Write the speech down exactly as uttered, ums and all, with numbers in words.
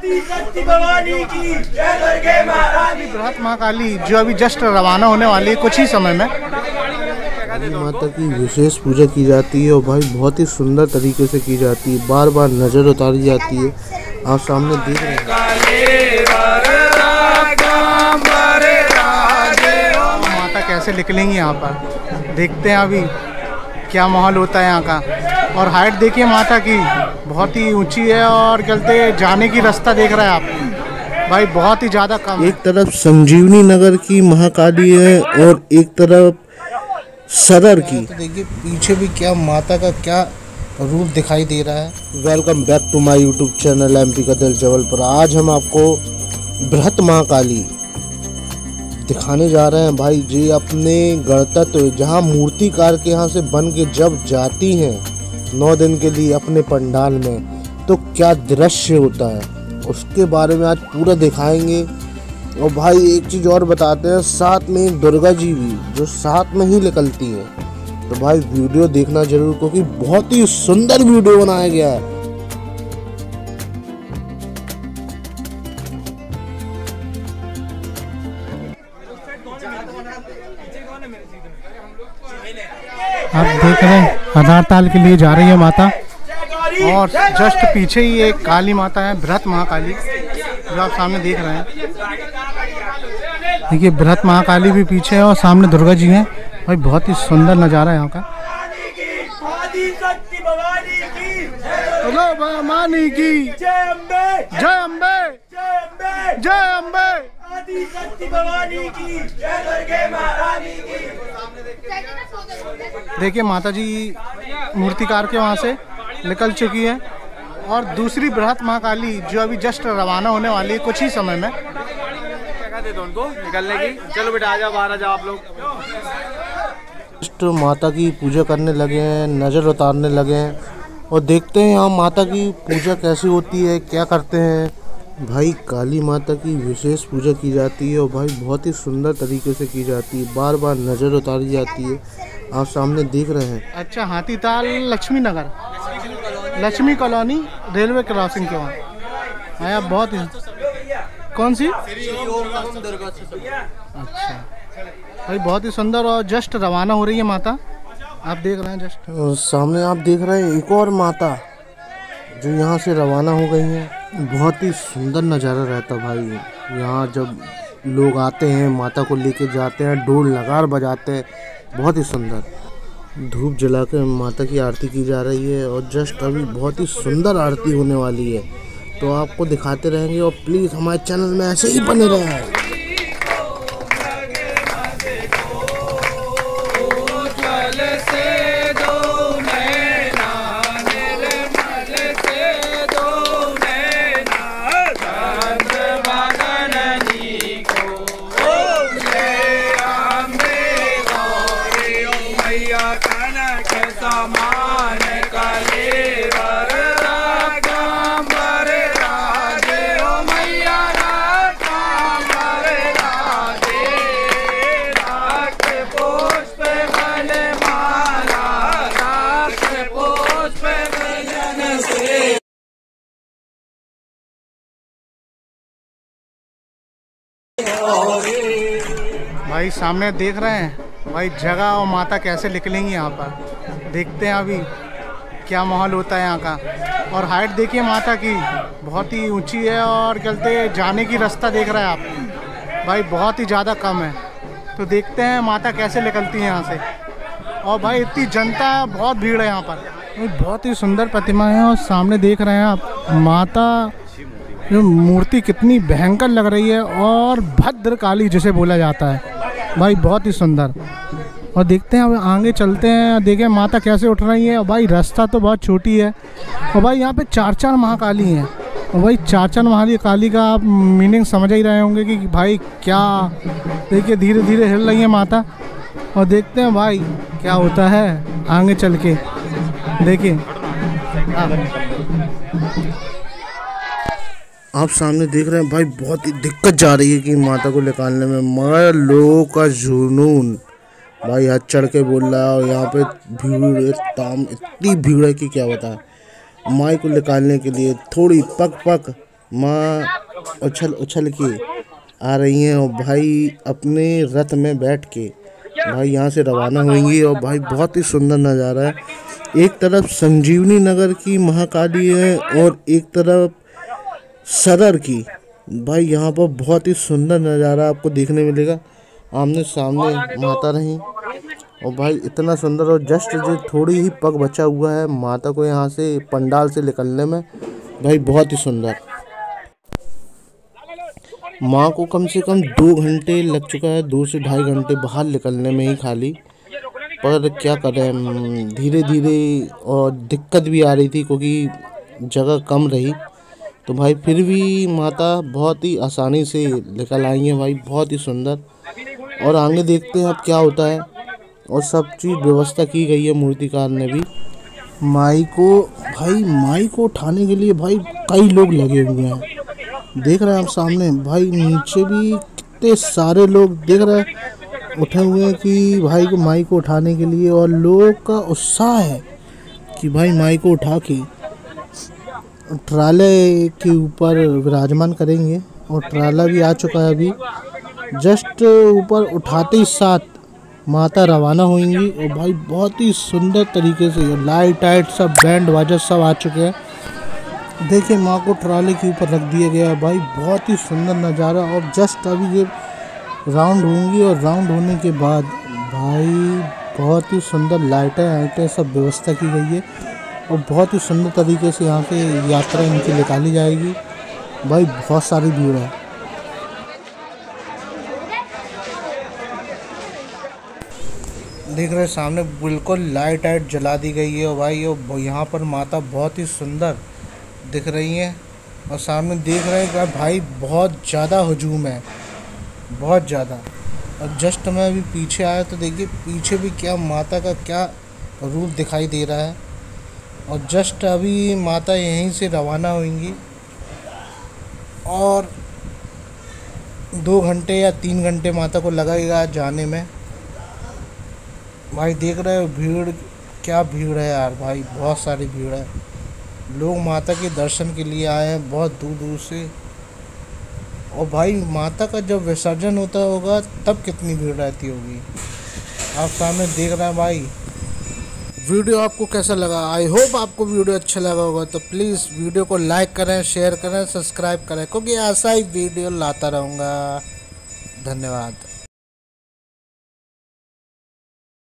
बृहत महाकाली जो अभी जस्ट रवाना होने वाली है कुछ ही समय में। माता की विशेष पूजा की जाती है और भाई बहुत ही सुंदर तरीके से की जाती है, बार बार नजर उतारी जाती है। आप सामने देख रहे हैं माता कैसे निकलेंगी यहाँ पर, देखते हैं अभी क्या माहौल होता है यहाँ का। और हाइट देखिए माता की बहुत ही ऊंची है और चलते जाने की रास्ता देख रहे हैं आप भाई, बहुत ही ज़्यादा कम। एक तरफ संजीवनी नगर की महाकाली है और एक तरफ सदर की। तो देखिए पीछे भी क्या माता का क्या रूप दिखाई दे रहा है। Welcome back to my YouTube channel MP का दिल जबलपुर। आज हम आपको बृहत महाकाली दिखाने जा रहे हैं भाई जी, अपने गणतंत्र जहां मूर्तिकार के यहाँ से बन के जब जाती हैं नौ दिन के लिए अपने पंडाल में, तो क्या दृश्य होता है उसके बारे में आज पूरा दिखाएंगे। और भाई एक चीज़ और बताते हैं, साथ में एक दुर्गा जी भी जो साथ में ही निकलती हैं। तो भाई वीडियो देखना जरूर क्योंकि बहुत ही सुंदर वीडियो बनाया गया है। आप देख रहे हैं आधार ताल के लिए जा रही है माता और जस्ट पीछे ही एक काली माता है, बृहत महाकाली जो आप सामने देख रहे हैं। देखिए बृहत महाकाली भी पीछे है और सामने दुर्गा जी हैं भाई, बहुत ही सुंदर नज़ारा है यहाँ का। हेलो मानी की जय अम्बे, जय अम्बे, जय अम्बे, देखिए माता जी मूर्तिकार के वहाँ से निकल चुकी है और दूसरी बृहत महाकाली जो अभी जस्ट रवाना होने वाली है कुछ ही समय में। क्या दे दो उनको निकलने की। चलो बेटा आ जाओ, बाहर आ जाओ आप लोग। जस्ट माता की पूजा करने लगे हैं, नज़र उतारने लगे हैं और देखते हैं यहाँ माता की पूजा कैसी होती है, क्या करते हैं। भाई काली माता की विशेष पूजा की जाती है और भाई बहुत ही सुंदर तरीके से की जाती है, बार बार नज़र उतारी जाती है। आप सामने देख रहे हैं। अच्छा, Hathital Laxmi Nagar, Laxmi colony, railway crossing के वहाँ आया। बहुत ही कौन सी? अच्छा भाई बहुत ही सुंदर और जस्ट रवाना हो रही है माता, आप देख रहे हैं जस्ट सामने। आप देख रहे हैं एक और माता जो यहाँ से रवाना हो गई है। बहुत ही सुंदर नज़ारा रहता भाई यहाँ, जब लोग आते हैं माता को लेके जाते हैं, ढोल नगार बजाते हैं, बहुत ही सुंदर। धूप जला के माता की आरती की जा रही है और जस्ट अभी बहुत ही सुंदर आरती होने वाली है, तो आपको दिखाते रहेंगे और प्लीज़ हमारे चैनल में ऐसे ही बने रहें। भाई सामने देख रहे हैं भाई जगह और माता कैसे निकलेंगी यहाँ पर, देखते हैं अभी क्या माहौल होता है यहाँ का। और हाइट देखिए माता की बहुत ही ऊंची है और चलते जाने की रास्ता देख रहे हैं आप भाई, बहुत ही ज़्यादा कम है। तो देखते हैं माता कैसे निकलती है यहाँ से। और भाई इतनी जनता, बहुत भीड़ है यहाँ पर, बहुत ही सुंदर प्रतिमा है। और सामने देख रहे हैं आप माता, जो मूर्ति कितनी भयंकर लग रही है और भद्रकाली जिसे बोला जाता है भाई, बहुत ही सुंदर। और देखते हैं अब आगे चलते हैं, देखें माता कैसे उठ रही है। और भाई रास्ता तो बहुत छोटी है और भाई यहाँ पे चार चार महाकाली हैं। और भाई चार चार महाकाली का आप मीनिंग समझ ही रहे होंगे कि भाई क्या, देखिए धीरे धीरे हिल रही है माता। और देखते हैं भाई क्या होता है आगे चल के, देखिए आप सामने देख रहे हैं भाई बहुत ही दिक्कत जा रही है कि माता को निकालने में, मगर लोगों का जुनून भाई हाथ चढ़ के बोल रहा है। और यहाँ पे भीड़ ताम इतनी भीड़ है कि क्या बताएं। माई को निकालने के लिए थोड़ी पक पक माँ उछल उछल के आ रही हैं और भाई अपने रथ में बैठ के भाई यहाँ से रवाना होंगी। और भाई बहुत ही सुंदर नज़ारा है। एक तरफ संजीवनी नगर की महाकाली है और एक तरफ सदर की। भाई यहाँ पर बहुत ही सुंदर नज़ारा आपको देखने मिलेगा। आमने सामने माता रही और भाई इतना सुंदर। और जस्ट जो थोड़ी ही पग बचा हुआ है माता को यहाँ से पंडाल से निकलने में। भाई बहुत ही सुंदर। माँ को कम से कम दो घंटे लग चुका है, दो से ढाई घंटे बाहर निकलने में ही खाली। पर क्या करें, धीरे धीरे और दिक्कत भी आ रही थी क्योंकि जगह कम रही। तो भाई फिर भी माता बहुत ही आसानी से निकल आई हैं। भाई बहुत ही सुंदर। और आगे देखते हैं अब क्या होता है। और सब चीज़ व्यवस्था की गई है मूर्तिकार ने भी। माई को भाई माई को उठाने के लिए भाई कई लोग लगे हुए हैं। देख रहे हैं आप सामने। भाई नीचे भी कितने सारे लोग देख रहे हैं उठे हुए हैं कि भाई को माई को उठाने के लिए। और लोगों का उत्साह है कि भाई माई को उठा के ट्राले के ऊपर विराजमान करेंगे। और ट्राला भी आ चुका है अभी। जस्ट ऊपर उठाते ही साथ माता रवाना होंगी। और भाई बहुत ही सुंदर तरीके से लाइट वाइट सब बैंड बाजा सब आ चुके हैं। देखिए माँ को ट्राले के ऊपर रख दिया गया है। भाई बहुत ही सुंदर नज़ारा। और जस्ट अभी ये राउंड होंगी और राउंड होने के बाद भाई बहुत ही सुंदर लाइटें वाइटें सब व्यवस्था की गई है। और बहुत ही सुंदर तरीके से यहाँ से यात्रा इनकी निकाली जाएगी। भाई बहुत सारी भीड़ है। देख रहे सामने बिल्कुल लाइट वाइट जला दी गई है। और भाई और यहाँ पर माता बहुत ही सुंदर दिख रही हैं। और सामने देख रहे हैं कि भाई बहुत ज़्यादा हजूम है, बहुत ज़्यादा। और जस्ट मैं अभी पीछे आया तो देखिए पीछे भी क्या माता का क्या रूप दिखाई दे रहा है। और जस्ट अभी माता यहीं से रवाना होंगी और दो घंटे या तीन घंटे माता को लगेगा जाने में। भाई देख रहे हो भीड़, क्या भीड़ है यार। भाई बहुत सारी भीड़ है। लोग माता के दर्शन के लिए आए हैं बहुत दूर दूर से। और भाई माता का जब विसर्जन होता होगा तब कितनी भीड़ रहती होगी। आप सामने देख रहे हैं। भाई वीडियो आपको कैसा लगा? आई होप आपको वीडियो अच्छा लगा होगा। तो प्लीज़ वीडियो को लाइक करें, शेयर करें, सब्सक्राइब करें, क्योंकि ऐसा ही वीडियो लाता रहूँगा। धन्यवाद।